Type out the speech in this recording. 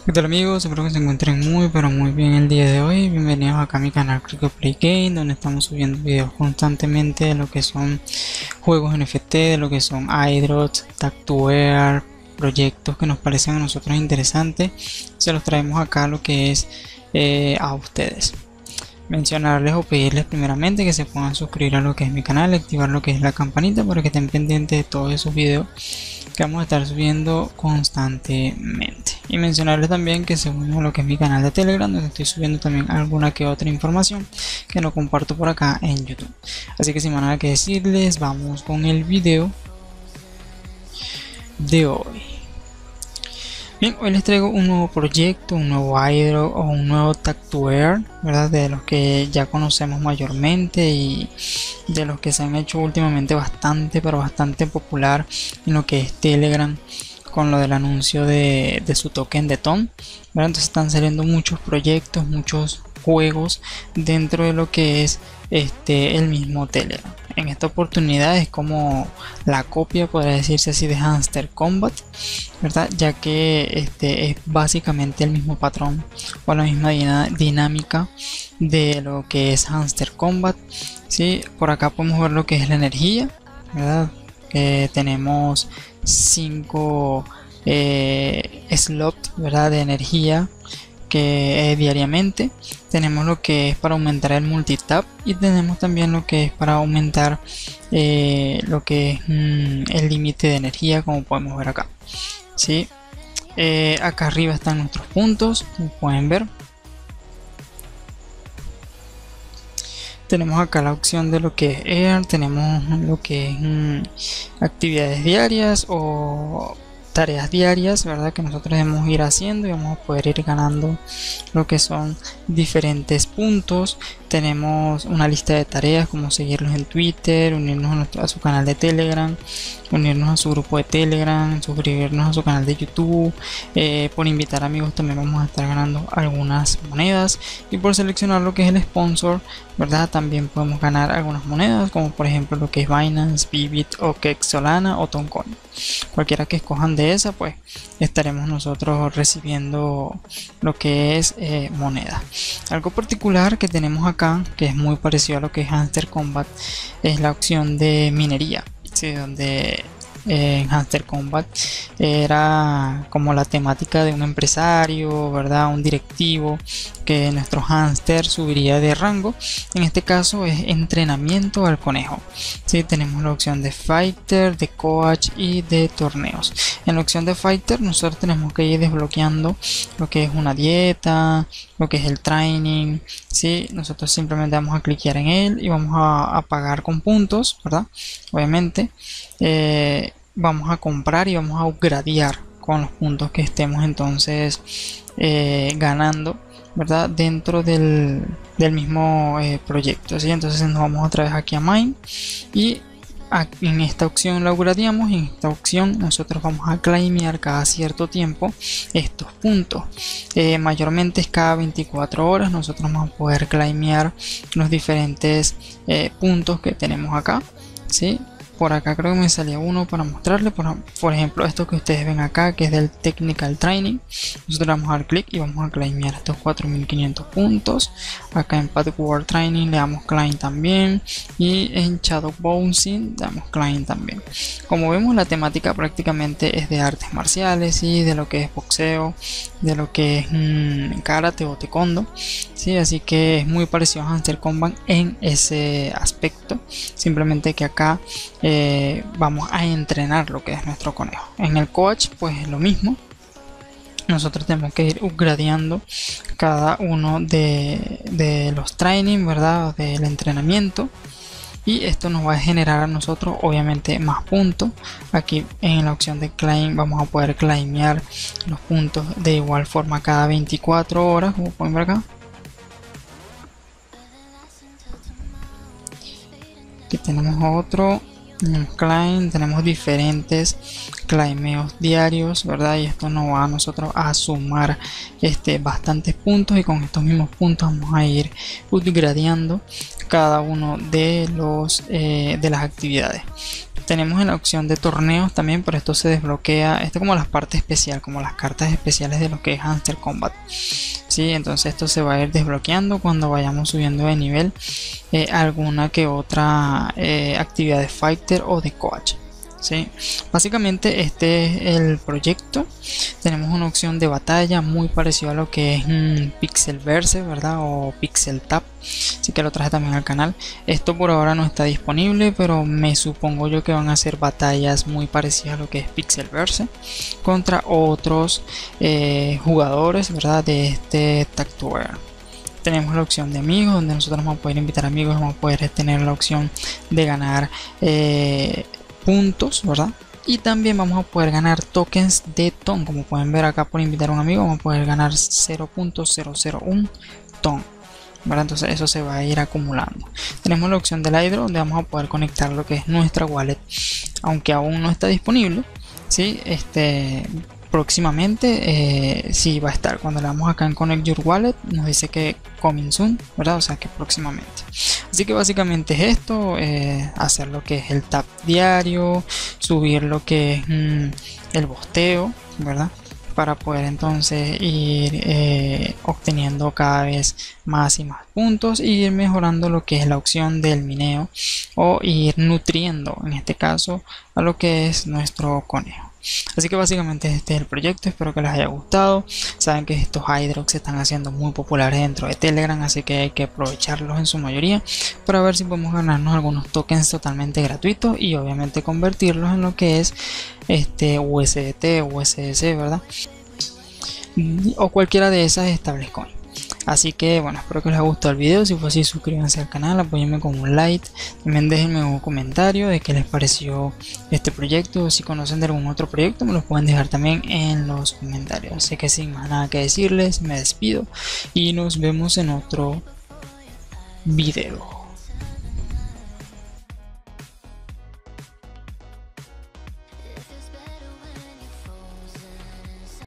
¿Qué tal amigos? Espero que se encuentren muy pero muy bien el día de hoy. Bienvenidos acá a mi canal Crico Play Game, donde estamos subiendo videos constantemente de lo que son juegos NFT, de lo que son iDrops, Tag to Earn, proyectos que nos parecen a nosotros interesantes. Se los traemos acá lo que es a ustedes. Mencionarles o pedirles primeramente que se puedan suscribir a lo que es mi canal, activar lo que es la campanita para que estén pendientes de todos esos videos que vamos a estar subiendo constantemente. Y mencionarles también que se unan a lo que es mi canal de Telegram, donde estoy subiendo también alguna que otra información que no comparto por acá en YouTube. Así que sin más nada que decirles, vamos con el video de hoy. Bien, hoy les traigo un nuevo proyecto, un nuevo airdrop o un nuevo Tag to Earn, ¿verdad? De los que ya conocemos mayormente y de los que se han hecho últimamente bastante, pero bastante popular en lo que es Telegram con lo del anuncio de su token de TON, ¿verdad? Entonces están saliendo muchos proyectos, muchos juegos dentro de lo que es el mismo Telegram. En esta oportunidad es como la copia, podría decirse así, de Hamster Combat, ¿verdad? Ya que es básicamente el mismo patrón o la misma dinámica de lo que es Hamster Combat. ¿Sí? Por acá podemos ver lo que es la energía, ¿verdad? Tenemos 5 slots, ¿verdad? De energía que diariamente. Tenemos lo que es para aumentar el multitap y tenemos también lo que es para aumentar lo que es el límite de energía, como podemos ver acá. ¿Sí? Acá arriba están nuestros puntos, como pueden ver. Tenemos acá la opción de lo que es Earn, tenemos lo que es actividades diarias o tareas diarias, ¿verdad? Que nosotros debemos ir haciendo y vamos a poder ir ganando lo que son diferentes puntos. Tenemos una lista de tareas como seguirlos en Twitter, unirnos a su canal de Telegram, unirnos a su grupo de Telegram, suscribirnos a su canal de YouTube. Por invitar amigos también vamos a estar ganando algunas monedas, y por seleccionar lo que es el sponsor, ¿verdad? También podemos ganar algunas monedas, como por ejemplo lo que es Binance, Bybit o Kex Solana o Toncoin. Cualquiera que escojan de esa, pues estaremos nosotros recibiendo lo que es moneda. Algo particular que tenemos acá, que es muy parecido a lo que es Hamster Combat, es la opción de minería, ¿sí? Donde en Hamster Combat era como la temática de un empresario, ¿verdad? Un directivo que nuestro hámster subiría de rango. En este caso es entrenamiento al conejo. ¿Sí? Tenemos la opción de fighter, de coach y de torneos. En la opción de fighter nosotros tenemos que ir desbloqueando lo que es una dieta, lo que es el training. ¿Sí? Nosotros simplemente vamos a cliquear en él y vamos a pagar con puntos, ¿verdad? Obviamente vamos a comprar y vamos a upgradear con los puntos que estemos entonces ganando, ¿verdad? Dentro del mismo proyecto. ¿Sí? Entonces nos vamos otra vez aquí a Mine y en esta opción la upgradeamos, y en esta opción nosotros vamos a claimear cada cierto tiempo estos puntos. Mayormente es cada 24 horas nosotros vamos a poder claimear los diferentes puntos que tenemos acá. ¿Sí? Por acá creo que me salía uno para mostrarle, por ejemplo esto que ustedes ven acá, que es del Technical Training. Nosotros vamos a dar clic y vamos a claimear estos 4500 puntos. Acá en Path World Training le damos claim también, y en Shadow Bouncing le damos claim también. Como vemos, la temática prácticamente es de artes marciales y de lo que es boxeo, de lo que es karate o taekwondo. ¿Sí? Así que es muy parecido a Hamster Combat en ese aspecto, simplemente que acá vamos a entrenar lo que es nuestro conejo. En el coach pues es lo mismo, nosotros tenemos que ir upgradeando cada uno de los training, ¿verdad? Del entrenamiento, y esto nos va a generar a nosotros obviamente más puntos. Aquí en la opción de claim vamos a poder claimear los puntos de igual forma cada 24 horas, como pueden ver acá. Aquí tenemos otro claim, tenemos diferentes claimeos diarios, ¿verdad? Y esto nos va a nosotros a sumar bastantes puntos, y con estos mismos puntos vamos a ir upgradeando cada uno de los de las actividades. Tenemos en la opción de torneos también, pero esto se desbloquea, esto como la parte especial, como las cartas especiales de lo que es Hamster Combat. Sí, entonces esto se va a ir desbloqueando cuando vayamos subiendo de nivel alguna que otra actividad de fighter o de coach. ¿Sí? Básicamente este es el proyecto. Tenemos una opción de batalla muy parecida a lo que es Pixelverse, ¿verdad? O Pixel Tap, así que lo traje también al canal. Esto por ahora no está disponible, pero me supongo yo que van a ser batallas muy parecidas a lo que es Pixelverse contra otros jugadores, ¿verdad? De este Tactuber. Tenemos la opción de amigos, donde nosotros vamos a poder invitar amigos, vamos a poder tener la opción de ganar puntos, ¿verdad? Y también vamos a poder ganar tokens de TON. Como pueden ver acá, por invitar a un amigo vamos a poder ganar 0.001 TON, ¿verdad? Entonces eso se va a ir acumulando. Tenemos la opción del Hydro, donde vamos a poder conectar lo que es nuestra wallet, aunque aún no está disponible, ¿sí? Próximamente sí va a estar. Cuando le damos acá en Connect Your Wallet nos dice que coming soon, ¿verdad? O sea que próximamente. Así que básicamente es esto, hacer lo que es el tap diario, subir lo que es el bosteo, ¿verdad? Para poder entonces ir obteniendo cada vez más y más puntos y ir mejorando lo que es la opción del mineo o ir nutriendo en este caso a lo que es nuestro conejo. Así que básicamente este es el proyecto, espero que les haya gustado. Saben que estos Hydrox se están haciendo muy populares dentro de Telegram, así que hay que aprovecharlos en su mayoría para ver si podemos ganarnos algunos tokens totalmente gratuitos y obviamente convertirlos en lo que es USDT o USDC, ¿verdad? O cualquiera de esas stablecoins. Así que bueno, espero que les haya gustado el video. Si fue así, suscríbanse al canal, apóyenme con un like, también déjenme un comentario de qué les pareció este proyecto. Si conocen de algún otro proyecto me los pueden dejar también en los comentarios. Así que sin más nada que decirles, me despido y nos vemos en otro video.